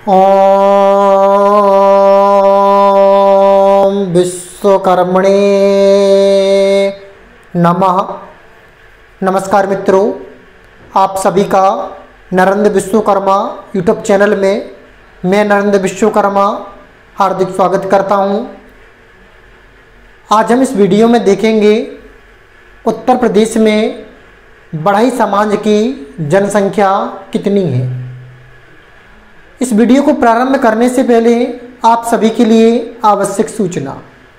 ओम विश्वकर्मणे नमः। नमस्कार मित्रों, आप सभी का नरेंद्र विश्वकर्मा यूट्यूब चैनल में मैं नरेंद्र विश्वकर्मा हार्दिक स्वागत करता हूं। आज हम इस वीडियो में देखेंगे उत्तर प्रदेश में बढ़ई समाज की जनसंख्या कितनी है। इस वीडियो को प्रारंभ करने से पहले आप सभी के लिए आवश्यक सूचना।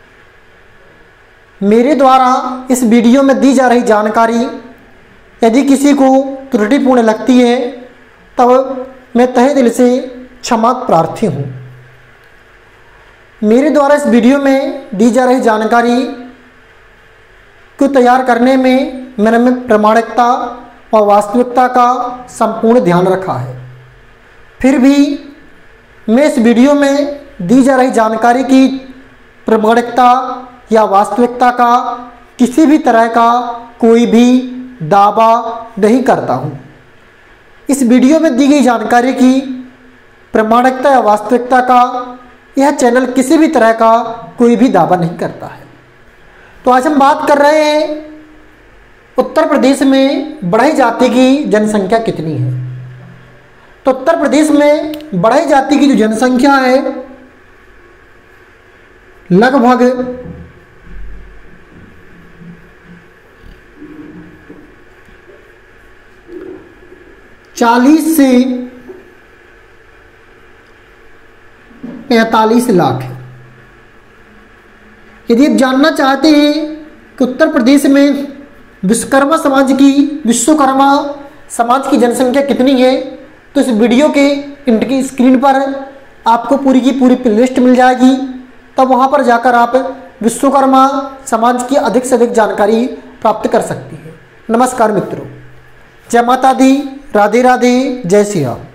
मेरे द्वारा इस वीडियो में दी जा रही जानकारी यदि किसी को त्रुटिपूर्ण लगती है तब मैं तहे दिल से क्षमा प्रार्थी हूँ। मेरे द्वारा इस वीडियो में दी जा रही जानकारी को तैयार करने में मैंने प्रामाणिकता और वास्तविकता का संपूर्ण ध्यान रखा है। फिर भी मैं इस वीडियो में दी जा रही जानकारी की प्रामाणिकता या वास्तविकता का किसी भी तरह का कोई भी दावा नहीं करता हूँ। इस वीडियो में दी गई जानकारी की प्रामाणिकता या वास्तविकता का यह चैनल किसी भी तरह का कोई भी दावा नहीं करता है। तो आज हम बात कर रहे हैं उत्तर प्रदेश में बढ़ई जाति की जनसंख्या कितनी है। तो उत्तर प्रदेश में बढ़ई जाति की जो जनसंख्या है लगभग 40 से 45 लाख है। यदि आप जानना चाहते हैं कि उत्तर प्रदेश में विश्वकर्मा समाज की जनसंख्या कितनी है तो इस वीडियो के इनकी स्क्रीन पर आपको पूरी की पूरी प्लेलिस्ट मिल जाएगी। तब वहां पर जाकर आप विश्वकर्मा समाज की अधिक से अधिक जानकारी प्राप्त कर सकती हैं। नमस्कार मित्रों, जय माता दी, राधे राधे, जय श्री राम।